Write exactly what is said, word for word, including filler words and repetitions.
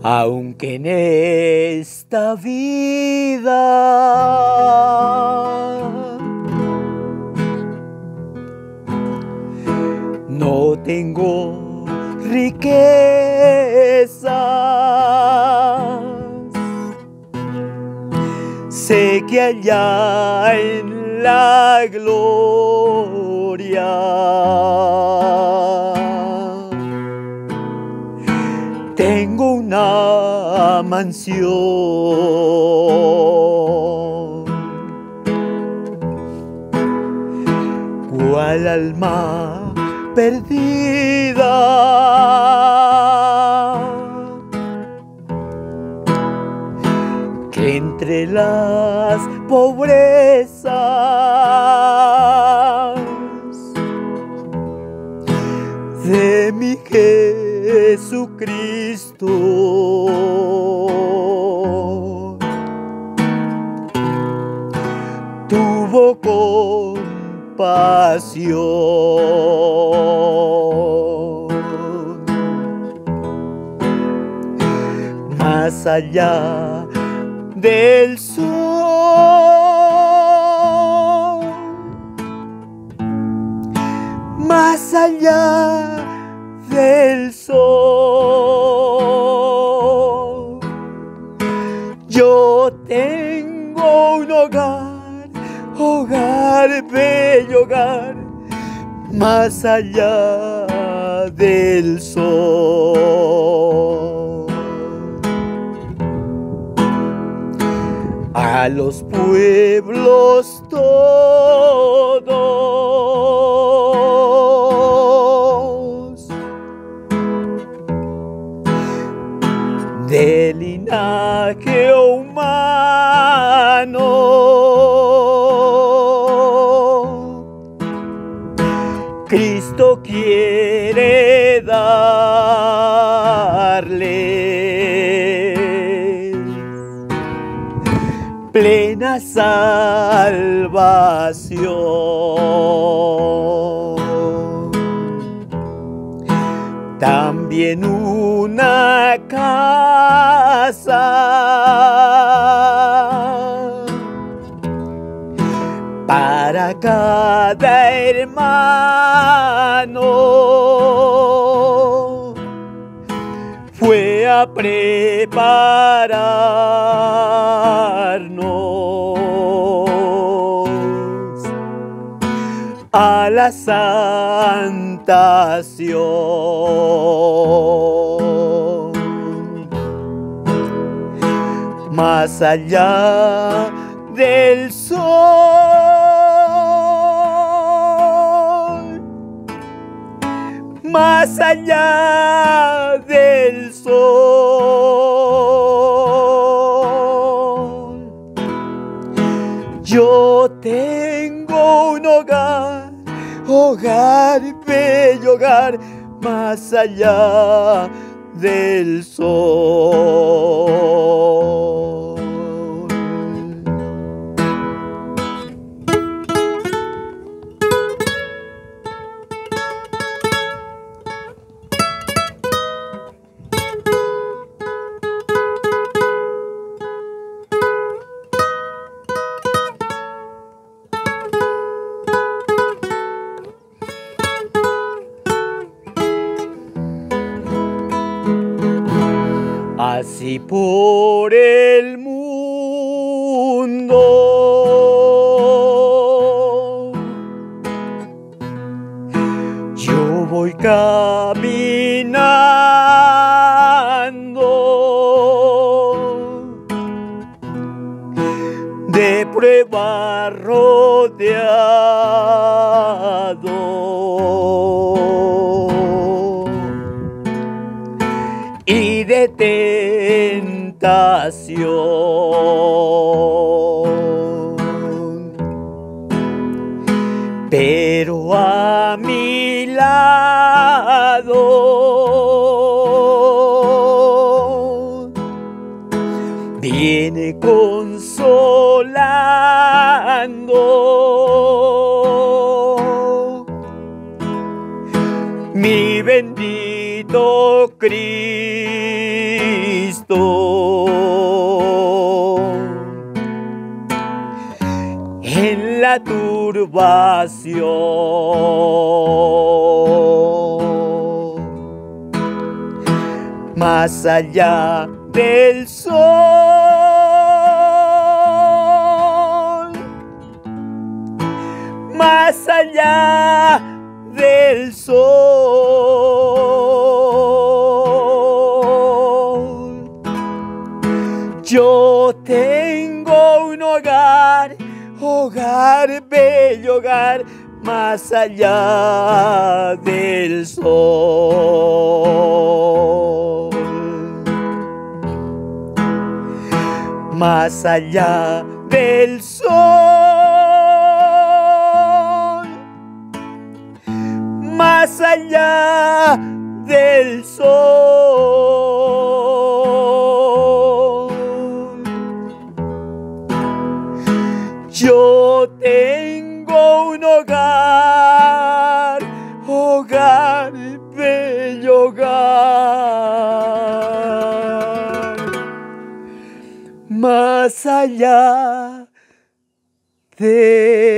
Aunque en esta vida no tengo riquezas, sé que allá en la gloria tengo una mansión, cual alma perdida que entre las pobrezas de mi Jesucristo tuvo compasión. Más allá del sol, más allá del sol, yo tengo un hogar, hogar, bello hogar, más allá del sol. A los pueblos todos de linaje humano Cristo quiere darles plena salvación, también una casa para cada hermano fue a prepararnos a la santación. Más allá del sol, más allá del sol, yo tengo un hogar, hogar, bello hogar, más allá del sol. Así por el mundo yo voy caminando, de prueba rodeado y de tentación, pero a mi lado viene consolando mi bendito Cristo. en la turbación. Más allá del sol, más allá del sol, yo tengo un hogar, hogar, bello hogar, más allá del sol. Más allá del sol, más allá del sol, yo tengo un hogar, hogar, bello hogar, más allá de